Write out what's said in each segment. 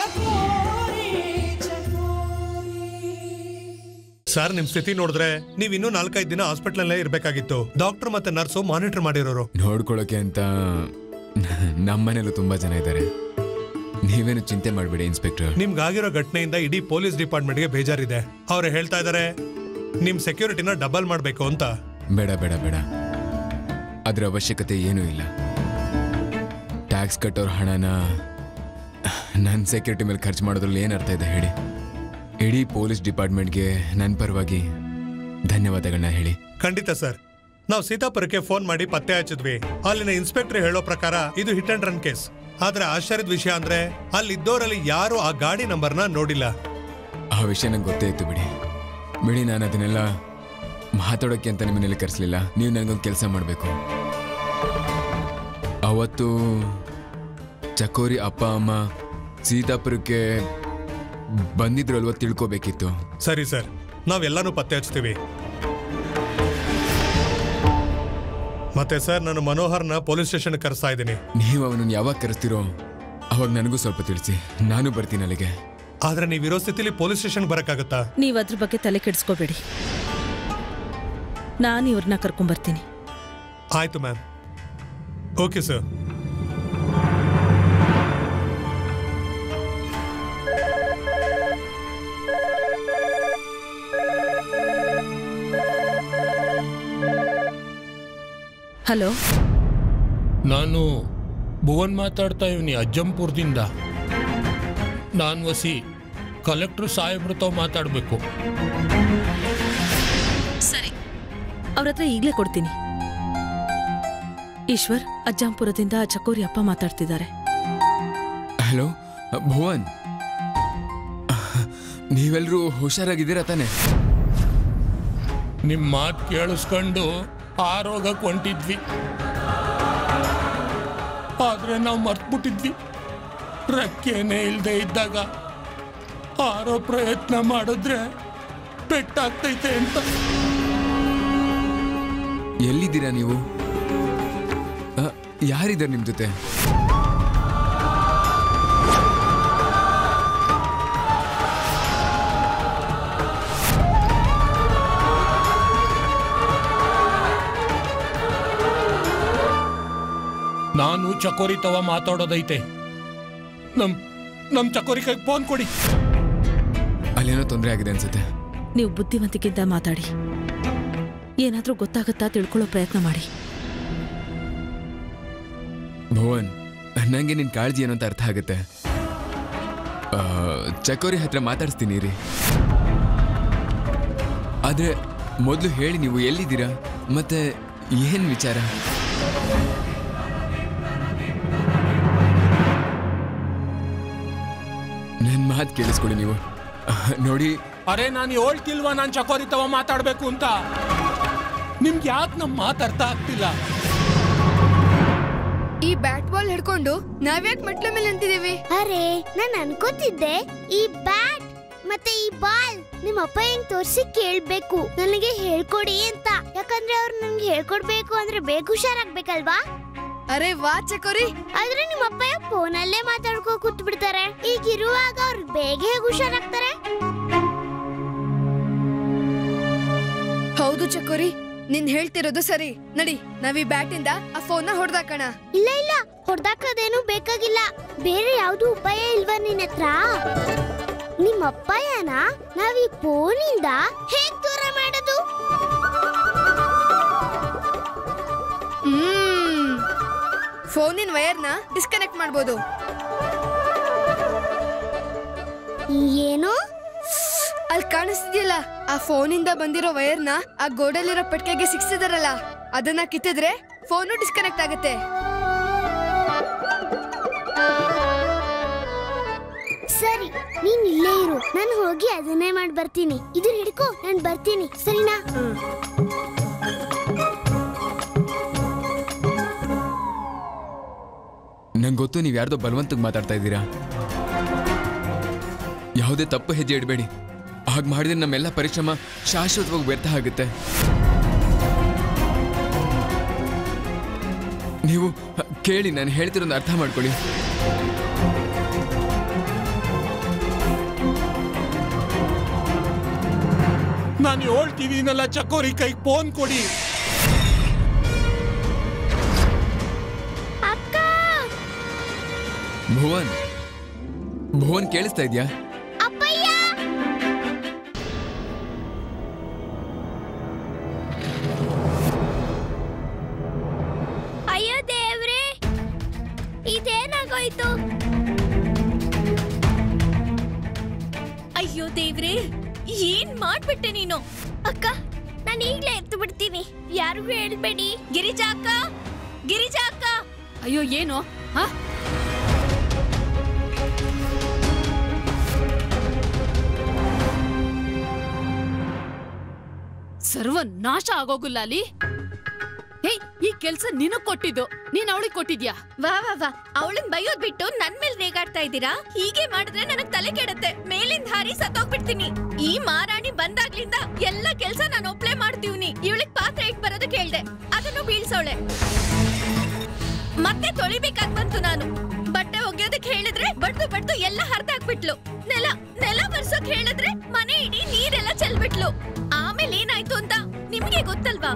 Sir ನಿಮ್ ಸ್ಥಿತಿ ನೋಡಿದ್ರೆ ನೀವ್ ಇನ್ನೂ 4-5 ದಿನ ಹಾಸ್ಪಿಟಲ್ ಅಲ್ಲೇ ಇರ್ಬೇಕಾಗಿತ್ತು. ಡಾಕ್ಟರ್ ಮತ್ತೆ ನರ್ಸು ಮಾನಿಟರ್ ಮಾಡಿರೋರು. ನೋಡ್ಕೊಳಕ್ಕೆ ಅಂತ ನಮ್ಮನೇಲೂ ತುಂಬಾ ಜನ ಇದ್ದಾರೆ. ನೀವೇನು ಚಿಂತೆ ಮಾಡಬೇಡಿ ಇನ್ಸ್ಪೆಕ್ಟರ್. ನಿಮ್ಗಾಗಿರೋ ಘಟನೆಯಿಂದ ಇಡೀ ಪೊಲೀಸ್ ಡಿಪಾರ್ಟ್ಮೆಂಟ್ಗೆ ಬೇಜಾರಿದೆ. ಅವ್ರು ಹೇಳ್ತಾ ಇದಾರೆ ನಿಮ್ ಸೆಕ್ಯೂರಿಟಿನ ಡಬಲ್ ಮಾಡ್ಬೇಕು ಅಂತ. ಬೇಡ ಬೇಡ ಬೇಡ, ಅದ್ರ ಅವಶ್ಯಕತೆ ಏನೂ ಇಲ್ಲ. ಟ್ಯಾಕ್ಸ್ ಕಟ್ಟೋರ್ ಹಣನ ನನ್ನ ಸೆಕ್ಯೂರಿಟಿ ಮೇಲೆ ಖರ್ಚು ಮಾಡೋದ್ರಲ್ಲಿ ಏನು ಅರ್ಥ ಇದೆ ಹೇಳಿ? ಇಡೀ ಪೊಲೀಸ್ ಡಿಪಾರ್ಟ್ಮೆಂಟ್ಗೆ ನನ್ನ ಪರವಾಗಿ ಧನ್ಯವಾದಗಳನ್ನ ಹೇಳಿ. ಖಂಡಿತ ಸರ್. ನಾವು ಸೀತಾಪುರಕ್ಕೆ ಫೋನ್ ಮಾಡಿ ಪತ್ತೆ ಹಚ್ಚಿದ್ವಿ. ಅಲ್ಲಿನ ಇನ್ಸ್ಪೆಕ್ಟರ್ ಹೇಳೋ ಪ್ರಕಾರ ಇದು ಹಿಟ್ ಅಂಡ್ ರನ್ ಕೇಸ್. ಆದ್ರೆ ಆಶ್ಚರ್ಯದ ವಿಷಯ ಅಂದ್ರೆ ಅಲ್ಲಿದ್ದೋರಲ್ಲಿ ಯಾರು ಆ ಗಾಡಿ ನಂಬರ್ನ ನೋಡಿಲ್ಲ. ಆ ವಿಷಯ ನಂಗೆ ಗೊತ್ತೇ ಇತ್ತು ಬಿಡಿ. ನಾನು ಅದನ್ನೆಲ್ಲ ಮಾತಾಡೋಕ್ಕೆ ಅಂತ ನಿಮ್ಮನೇಲಿ ಕರೆಸಲಿಲ್ಲ. ನೀವು ನನಗೊಂದು ಕೆಲಸ ಮಾಡಬೇಕು. ಅವತ್ತು ಚಕೋರಿ ಅಪ್ಪ ಅಮ್ಮ ಸೀತಾಪುರಕ್ಕೆ ಬಂದಿದ್ರು ಅಲ್ವಾ, ತಿಳ್ಕೋಬೇಕಿತ್ತು. ಸರಿ ಸರ್, ನಾವೆಲ್ಲಾನು ಪತ್ತೆ ಹಚ್ತೀವಿ. ಮತ್ತೆ ಸರ್, ನಾನು ಮನೋಹರ್ನ ಪೊಲೀಸ್ ಸ್ಟೇಷನ್ ಕರೆಸ್ತಾ ಇದ್ದೀನಿ. ನೀವು ಅವನನ್ನು ಯಾವಾಗ ಕರೆಸ್ತಿರೋ ಅವಾಗ ನನಗೂ ಸ್ವಲ್ಪ ತಿಳಿಸಿ, ನಾನು ಬರ್ತೀನಿ ಅಲ್ಲಿಗೆ. ಆದ್ರೆ ನೀವಿರೋ ಸ್ಥಿತಿಲಿ ಪೊಲೀಸ್ ಸ್ಟೇಷನ್ ಬರಕ್ಕಾಗತ್ತಾ? ನೀವು ಅದ್ರ ಬಗ್ಗೆ ತಲೆ ಕೆಡಿಸ್ಕೋಬೇಡಿ, ನಾನು ಇವ್ರನ್ನ ಕರ್ಕೊಂಡ್ಬರ್ತೀನಿ. ಆಯ್ತು ಮ್ಯಾಮ್. Okay sir. ಹಲೋ, ನಾನು ಭುವನ್ ಮಾತಾಡ್ತಾ ಇವ್ನಿ ಅಜ್ಜಂಪುರದಿಂದ. ನಾನು ವಸಿ ಕಲೆಕ್ಟರ್ ಸಾಹೇಬ್ರ ತಾವು ಮಾತಾಡಬೇಕು. ಸರಿ, ಅವ್ರ ಹತ್ರ ಈಗಲೇ ಕೊಡ್ತೀನಿ. ಈಶ್ವರ್, ಅಜ್ಜಂಪುರದಿಂದ ಚಕೋರಿ ಅಪ್ಪ ಮಾತಾಡ್ತಿದ್ದಾರೆ. ಹಲೋ ಭುವನ್, ನೀವೆಲ್ಲರೂ ಹುಷಾರಾಗಿದ್ದೀರಾ ತಾನೆ? ನಿಮ್ಮ ಮಾತು ಕೇಳಿಸ್ಕೊಂಡು ಆರೋಗಕ್ಕೆ ಹೊಂಟಿದ್ವಿ, ಆದ್ರೆ ನಾವು ಮರ್ತ್ಬಿಟ್ಟಿದ್ವಿ. ರೆಕ್ಕೆನೇ ಇಲ್ಲದೆ ಇದ್ದಾಗ ಆರೋ ಪ್ರಯತ್ನ ಮಾಡಿದ್ರೆ ಪೆಟ್ಟಾಗ್ತೈತೆ ಅಂತ. ಎಲ್ಲಿದ್ದೀರಾ ನೀವು? ಯಾರಿದ್ದಾರೆ ನಿಮ್ಮ ಜೊತೆ? ನಾನು ಚಕೋರಿ ತವ ಮಾತಾಡೋದೈತೆ. ನಮ್ ಚಕೋರಿ ಕೈಗೆ ಫೋನ್ ಕೊಡಿ. ಅಲ್ಲೇನೋ ತೊಂದರೆ ಆಗಿದೆ ಅನ್ಸುತ್ತೆ. ನೀವು ಬುದ್ಧಿವಂತಿಕೆಯಿಂದ ಮಾತಾಡಿ, ಏನಾದ್ರೂ ಗೊತ್ತಾಗುತ್ತಾ ತಿಳ್ಕೊಳ್ಳೋ ಪ್ರಯತ್ನ ಮಾಡಿ. ಭುವನ್, ನಂಗೆ ನಿನ್ ಕಾಳಜಿ ಏನೋ ಅಂತ ಅರ್ಥ ಆಗುತ್ತೆ. ಚಕೋರಿ ಹತ್ರ ಮಾತಾಡಿಸ್ತೀನಿ ರೀ. ಆದ್ರೆ ಮೊದಲು ಹೇಳಿ, ನೀವು ಎಲ್ಲಿದ್ದೀರಾ ಮತ್ತೆ ಏನ್ ವಿಚಾರ? ನನ್ನ ಮಾತು ಕೇಳಿಸ್ಕೊಡಿ ನೀವು. ನೋಡಿ, ಅರೆ ನಾನು ಹೇಳ್ತಿಲ್ವಾ ನಾನು ಚಕೋರಿ ತವ ಮಾತಾಡ್ಬೇಕು ಅಂತ? ನಿಮ್ಗೆ ಯಾಕೆ ನಮ್ಮ ಮಾತು ಅರ್ಥ ಆಗ್ತಿಲ್ಲ? ಈ ಬ್ಯಾಟ್ ಬಾಲ್ ಹಿಡ್ಕೊಂಡು ನಾವ್ಯಾಕೆ ಮೆಟ್ಲ ಮೇಲೆ ನಿಂತಿದೀವಿ? ಅರೆ, ನಾನು ಅನ್ಕೋತಿದ್ದೆ ಈ ಬ್ಯಾಟ್ ಮತ್ತೆ ಈ ಬಾಲ್ ನಿಮ್ಮ ಅಪ್ಪ ಹೆಂಗ್ ತೋರ್ಸಿ ಕೇಳ್ಬೇಕು, ನನಗೆ ಹೇಳ್ಕೊಡಿ ಅಂತ. ಯಾಕಂದ್ರೆ ಅವ್ರು ನಮ್ಗೆ ಹೇಳ್ಕೊಡ್ಬೇಕು ಅಂದ್ರೆ ಬೇಗ ಹುಷಾರಾಗ್ಬೇಕಲ್ವಾ? ಅರೆ ವಾ ಚಕೋರಿ. ಆದ್ರೆ ನಿಮ್ಮ ಅಪ್ಪ ಫೋನಲ್ಲೇ ಮಾತಾಡ್ಕೋ ಕೂತ್ ಬಿಡ್ತಾರೆ. ಈಗಿರುವಾಗ ಅವ್ರು ಬೇಗ ಹೇಗೆ ಹುಷಾರಾಗ್ತಾರೆ? ಹೌದು ಚಕೋರಿ, ನೀನ್ ಹೇಳ್ತಿರೋದು ಸರಿ. ನಡಿ, ನಾವ್ ಈ ಬ್ಯಾಟ್ ಇಂದ ಆ ಫೋನ್ ಹೊಡೆದಾಕಣ. ಇಲ್ಲ ಇಲ್ಲ, ಹೊಡೆದಾಕೋದೇನು ಬೇಕಾಗಿಲ್ಲ. ಬೇರೆ ಯಾವ್ದು ಉಪಾಯ ಇಲ್ವಾ ನಿನ್ನ ಹತ್ರ? ನಿಮ್ಮ ಅಪ್ಪಯ್ಯನ ನಾವ್ ಈ ಫೋನಿಂದ ಹೇಗ್ ದೂರ ಮಾಡೋದು? ಫೋನಿನ ವೈರ್ನ ಡಿಸ್ಕನೆಕ್ಟ್ ಮಾಡ್ಬೋದು. ಏನು? ಅಲ್ಲಿ ಕಾಣಿಸ್ತಿದ್ಯಲ್ಲ, ಆ ಫೋನಿಂದ ಬಂದಿರೋ ವೈರ್ನ ಆ ಗೋಡಲ್ಲಿರೋ ಪೆಟ್ಟಿಗೆಗೆ ಸಿಕ್ಸಿದಾರಲ್ಲ, ಅದನ್ನ ಕಿತ್ತಿದ್ರೆ ಫೋನು ಡಿಸ್ಕನೆಕ್ಟ್ ಆಗುತ್ತೆ. ಸರಿ, ನೀನ್ ಇಲ್ಲೇ ಇರು, ನಾನು ಹೋಗಿ ಅದನ್ನೇ ಮಾಡಿ ಬರ್ತೀನಿ. ಇದನ್ನ ಹಿಡ್ಕೋ, ನಾನು ಬರ್ತೀನಿ, ಸರಿನಾ? ನಂಗೆ ಗೊತ್ತು ನೀವು ಯಾರ್ದೋ ಬಲವಂತಕ್ಕೆ ಮಾತಾಡ್ತಾ ಇದ್ದೀರಾ. ಯಾವುದೇ ತಪ್ಪು ಹೆಜ್ಜೆ ಇಡಬೇಡಿ. ಹಾಗೆ ಮಾಡಿದ್ರೆ ನಮ್ಮೆಲ್ಲ ಪರಿಶ್ರಮ ಶಾಶ್ವತವಾಗಿ ವ್ಯರ್ಥ ಆಗುತ್ತೆ. ನೀವು ಕೇಳಿ, ನಾನು ಹೇಳ್ತಿರೋದು ಅರ್ಥ ಮಾಡ್ಕೊಳ್ಳಿ. ನಾನು ಹೇಳ್ತೀವಿನಲ್ಲ ಚಕೋರಿ ಕೈಗೆ ಫೋನ್ ಕೊಡಿ. ಭುವನ್ ಭುವನ್ ಕೇಳಿಸ್ತಾ ಇದ್ಯಾ? ಅಯ್ಯೋ ದೇವ್ರೆ, ಇದೇನಾಗೋಯ್ತು? ಅಯ್ಯೋ ದೇವ್ರೆ, ಏನ್ ಮಾಡ್ಬಿಟ್ಟೆ ನೀನು? ಅಕ್ಕ, ನಾನು ಈಗ್ಲೇ ಎತ್ತು ಬಿಡ್ತೀನಿ, ಯಾರಿಗೂ ಹೇಳ್ಬೇಡಿ. ಗಿರಿಜಾ ಅಕ್ಕ, ಗಿರಿಜಾ ಅಕ್ಕ. ಅಯ್ಯೋ ಏನು ಹಾ? ಸರ್ವನಾಶ ಆಗೋಗುಲ್ಲ ಅಲ್ಲಿ. ಹೇ, ಈ ಕೆಲ್ಸ ನಿನಗ್ ಕೊಟ್ಟಿದ್ದು, ನೀನ್ ಅವಳಿಗೆ ಕೊಟ್ಟಿದ್ಯಾ? ವಾ ವಾ ವಾ, ಅವಳನ್ ಬೈಯೋದ್ ಬಿಟ್ಟು ನನ್ ಮೇಲೆ ರೇಗಾಡ್ತಾ ಇದ್ದೀರಾ? ಹೀಗೆ ಮಾಡಿದ್ರೆ ನನಗ್ ತಲೆ ಕೆಡತ್ತೆ, ಮೇಲಿಂದ ಹಾರಿ ಸತ್ತೋಗ್ಬಿಡ್ತೀನಿ. ಈ ಮಾರಾಣಿ ಬಂದಾಗ್ಲಿಂದ ಎಲ್ಲ ಕೆಲ್ಸ ನಾನು ಒಪ್ಲೇ ಮಾಡ್ತೀವ್ನಿ. ಇವಳಿಗೆ ಪಾತ್ರೆ ಇಟ್ ಬರೋದಕ್ಕೆ ಹೇಳ್ದೆ, ಅದನ್ನು ಬೀಳ್ಸೋಳೆ. ಮತ್ತೆ ತೊಳಿಬೇಕಾದ್ ಬಂತು ನಾನು. ಬಟ್ಟೆ ಒಗೆಯೋದಕ್ಕೆ ಹೇಳಿದ್ರೆ ಬಡ್ದು ಎಲ್ಲ ಹರ್ದಾಕ್ಬಿಟ್ಲು. ನೆಲ ಬರ್ಸೋಕ್ ಹೇಳಿದ್ರೆ ಮನೆ ಇಡೀ ನೀರೆಲ್ಲ ಚೆಲ್ಬಿಟ್ಲು. ಆಮೇಲೆ ಏನಾಯ್ತು ಅಂತ ನಿಮ್ಗೆ ಗೊತ್ತಲ್ವಾ?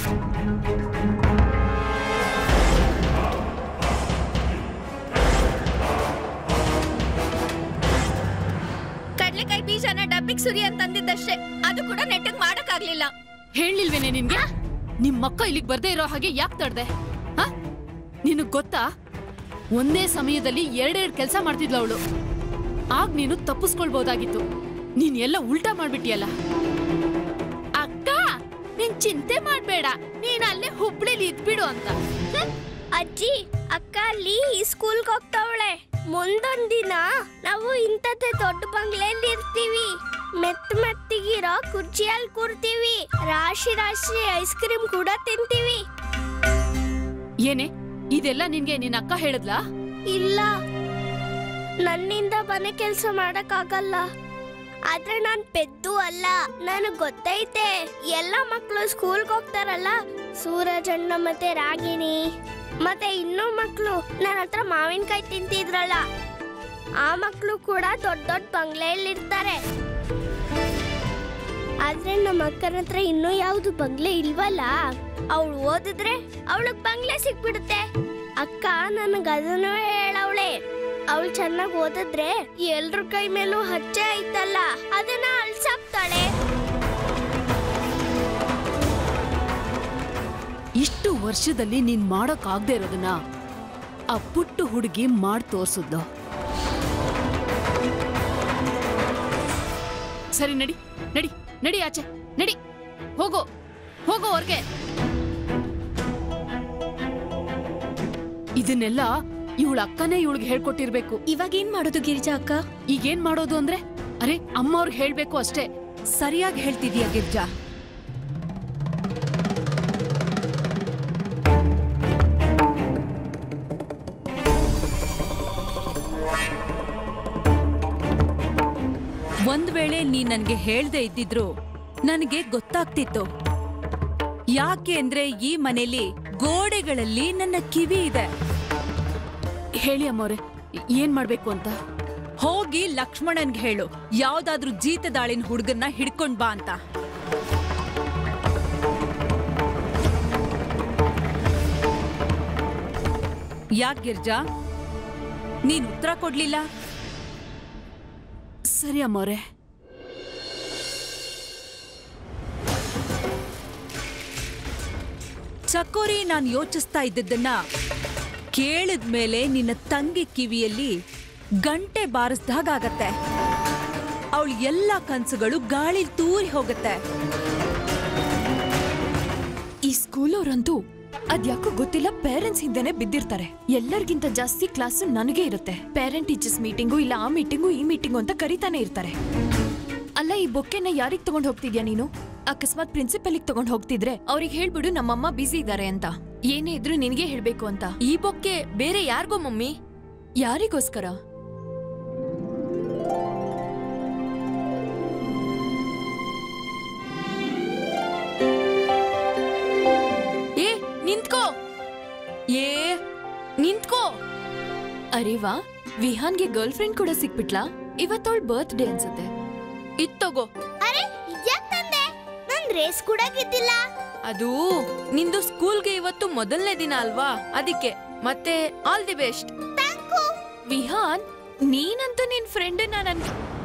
ಕಡ್ಲೆಕಾಯಿ ಬೀಜನ ಡಬ್ಬಿಗೆ ಸುರಿ ಅಂತಂದಿದ್ದಷ್ಟೇ, ಅದು ಕೂಡ ನೆಟ್ಟಗ್ ಮಾಡಕ್ ಆಗ್ಲಿಲ್ಲ. ಹೇಳಿಲ್ವೇನೆ ನಿನ್ಗೆ? ನಿಮ್ಮಕ್ಕ ಇಲ್ಲಿಗೆ ಬರ್ದೇ ಇರೋ ಹಾಗೆ ಯಾಕೆ ತಡ್ದೆ? ನಿನಗ್ ಗೊತ್ತಾ, ಒಂದೇ ಸಮಯದಲ್ಲಿ ಎರಡೆರಡು ಕೆಲಸ ಮಾಡ್ತಿದ್ಲ ಅವಳು. ಆಗ ನೀನು ತಪ್ಪಿಸ್ಕೊಳ್ಬಹುದಾಗಿತ್ತು. ನೀನ್ ಎಲ್ಲ ಉಲ್ಟಾ ಮಾಡ್ಬಿಟ್ಟಿಯಲ್ಲ. ಅಕ್ಕ, ನೀನ್ ಚಿಂತೆ ಮಾಡ್ಬೇಡ, ನೀನ್ ಅಲ್ಲೇ ಹುಬ್ಳಿಲಿ ಇದ್ಬಿಡು ಅಂತ. ಅಜ್ಜಿ, ಅಕ್ಕ ಅಲ್ಲಿ ಸ್ಕೂಲ್ಗೆ ಹೋಗ್ತಾವಳೆ. ಮುಂದೊಂದಿನ ನಾವು ಇಂಥದ್ದೇ ದೊಡ್ಡ ಬಂಗ್ಲೆಯಲ್ಲಿ ಇರ್ತೀವಿ. ಮೆತ್ತಿಗಿರೋ ಕುರ್ಚಿಯಲ್ಲಿ ಕೂರ್ತೀವಿ. ರಾಶಿ ಐಸ್ ಕ್ರೀಮ್ ಕೂಡ ತಿಂತೀವಿ. ಏನೇ ಇದೆಲ್ಲ ನಿನ್ಗೆ ನಿನ್ನ ಅಕ್ಕ ಹೇಳಿದ್ಲಾ? ಇಲ್ಲ, ನನ್ನಿಂದ ಮನೆ ಕೆಲಸ ಮಾಡಕ್ ಆಗಲ್ಲ. ಆದ್ರೆ ನಾನ್ ಪೆದ್ದು ಅಲ್ಲ, ನನಗ್ ಗೊತ್ತೈತೆ. ಎಲ್ಲ ಮಕ್ಳು ಸ್ಕೂಲ್ಗೆ ಹೋಗ್ತಾರಲ್ಲ, ಸೂರಜ್ ಅಣ್ಣ ಮತ್ತೆ ರಾಗಿಣಿ ಮತ್ತೆ ಇನ್ನೂ ಮಕ್ಳು ನನ್ನ ಹತ್ರ ಮಾವಿನಕಾಯಿ ತಿಂತಿದ್ರಲ್ಲ, ಆ ಮಕ್ಳು ಕೂಡ ದೊಡ್ಡ ದೊಡ್ಡ ಬಂಗ್ಲೆಯಲ್ಲಿ ಇರ್ತಾರೆ. ಆದ್ರೆ ನಮ್ಮ ಅಕ್ಕನ ಹತ್ರ ಇನ್ನೂ ಯಾವ್ದು ಬಂಗ್ಲೆ ಇಲ್ವಲ್ಲ. ಅವಳು ಓದಿದ್ರೆ ಅವಳಗ್ ಬಂಗ್ಲೆ ಸಿಕ್ಬಿಡುತ್ತೆ. ಅಕ್ಕ ನನಗ್ ಅದನ್ನು ಹೇಳವಳೆ. ಅವಳು ಚೆನ್ನಾಗಿ ಓದಿದ್ರೆ ಎಲ್ರ ಕೈ ಮೇಲೂ ಹಚ್ಚೆ ಐತಲ್ಲ, ಅದನ್ನ ಅಳ್ಸಾಕ್ತಾಳೆ. ಇಷ್ಟು ವರ್ಷದಲ್ಲಿ ನೀನ್ ಮಾಡೋಕ್ ಆಗದೆ ಇರೋದನ್ನ ಆ ಪುಟ್ಟ ಹುಡುಗಿ ಮಾಡ್ ತೋರ್ಸುದ್ಲು. ಸರಿ, ನಡಿ ನಡಿ ನಡಿ, ಆಚೆ ನಡಿ, ಹೋಗೋ ಹೊರ್ಗೆ. ಇದನ್ನೆಲ್ಲ ಇವಳ ಅಕ್ಕನೇ ಇವಳಿಗೆ ಹೇಳ್ಕೊಟ್ಟಿರ್ಬೇಕು. ಇವಾಗ ಏನ್ ಮಾಡೋದು ಗಿರಿಜಾ ಅಕ್ಕ? ಈಗೇನ್ ಮಾಡೋದು ಅಂದ್ರೆ, ಅರೆ ಅಮ್ಮ ಅವ್ರಿಗೆ ಹೇಳ್ಬೇಕು ಅಷ್ಟೇ. ಸರಿಯಾಗಿ ಹೇಳ್ತಿದ್ಯಾ ಗಿರ್ಜಾ. ಒಂದ್ ವೇಳೆ ನೀ ನನ್ಗೆ ಹೇಳ್ದೆ ಇದ್ದಿದ್ರು ನನಗೆ ಗೊತ್ತಾಗ್ತಿತ್ತು. ಯಾಕೆ ಅಂದ್ರೆ ಈ ಮನೆಯಲ್ಲಿ ಗೋಡೆಗಳಲ್ಲಿ ನನ್ನ ಕಿವಿ ಇದೆ. ಹೇಳಿ ಅಮ್ಮವ್ರೆ, ಏನ್ ಮಾಡ್ಬೇಕು ಅಂತ? ಹೋಗಿ ಲಕ್ಷ್ಮಣನ್ಗೆ ಹೇಳು, ಯಾವ್ದಾದ್ರೂ ಜೀತದಾಳಿನ ಹುಡುಗನ್ನ ಹಿಡ್ಕೊಂಡ್ ಬಾ ಅಂತ. ಯಾಕೆ ಗಿರ್ಜಾ, ನೀನ್ ಉತ್ತರ ಕೊಡ್ಲಿಲ್ಲ? ಸರಿ ಅಮ್ಮವ್ರೆ. ಚಕೋರಿ, ನಾನ್ ಯೋಚಿಸ್ತಾ ಇದ್ದದ್ದನ್ನ ಕೇಳಿದ್ಮೇಲೆ ನಿನ್ನ ತಂಗಿ ಕಿವಿಯಲ್ಲಿ ಗಂಟೆ ಬಾರಿಸ್ದಾಗತ್ತೆ. ಅವಳ ಎಲ್ಲ ಕನ್ಸುಗಳು ಗಾಳಿ ತೂರಿ ಹೋಗುತ್ತೆ. ಈ ಸ್ಕೂಲ್ ಅವರಂತೂ ಅದ್ಯಾಕೋ ಗೊತ್ತಿಲ್ಲ, ಪೇರೆಂಟ್ಸ್ ಹಿಂದೆನೆ ಬಿದ್ದಿರ್ತಾರೆ. ಎಲ್ಲರಿಗಿಂತ ಜಾಸ್ತಿ ಕ್ಲಾಸ್ ನನಗೆ ಇರುತ್ತೆ. ಪೇರೆಂಟ್ ಟೀಚರ್ಸ್ ಮೀಟಿಂಗು, ಇಲ್ಲ ಆ ಮೀಟಿಂಗು ಈ ಮೀಟಿಂಗು ಅಂತ ಕರೀತಾನೆ ಇರ್ತಾರೆ. ಅಲ್ಲ, ಈ ಬೊಕ್ಕೆನ ಯಾರಿಗ್ ತಗೊಂಡ್ ಹೋಗ್ತಿದ್ಯಾ ನೀನು? ಅಕಸ್ಮಾತ್ ಪ್ರಿನ್ಸಿಪಲ್ಗೆ ತಗೊಂಡ್ ಹೋಗ್ತಿದ್ರೆ ಅವ್ರಿಗೆ ಹೇಳ್ಬಿಡು ನಮ್ಮಮ್ಮ ಬಿಸಿ ಇದ್ದಾರೆ ಅಂತ. ಏನೇ ಇದ್ರು ನಿನಗೆ ಹೇಳ್ಬೇಕು ಅಂತ. ಈ ಬೊಕ್ಕೆ ಬೇರೆ ಯಾರಿಗೋ ಮಮ್ಮಿ. ಯಾರಿಗೋಸ್ಕರ? ನಿಂತ್ಕೋ, ನಿಂತ್ಕೋ. ಅರೆ ವಾ, ವಿಹಾನ್ಗೆ ಗರ್ಲ್ ಫ್ರೆಂಡ್ ಕೂಡ ಸಿಕ್ಬಿಟ್ಲಾ? ಇವತ್ತವಳ ಬರ್ತ್ ಡೇ ಅನ್ಸುತ್ತೆ. ಇತ್ತೋಗೋ. ಅರೆ, ಇದ್ಯಾಕ್ ತಂದೆ? ಒಂದ್ ರೇಸ್ ಕೂಡ ಗೆದ್ದಿಲ್ಲ. ಅದು ನಿಂದು ಸ್ಕೂಲ್ಗೆ ಇವತ್ತು ಮೊದಲನೇ ದಿನ ಅಲ್ವಾ, ಅದಕ್ಕೆ. ಮತ್ತೆ all the best. Thank you. Vihaan, ನೀನಂತೂ ನಿನ್ ಫ್ರೆಂಡ್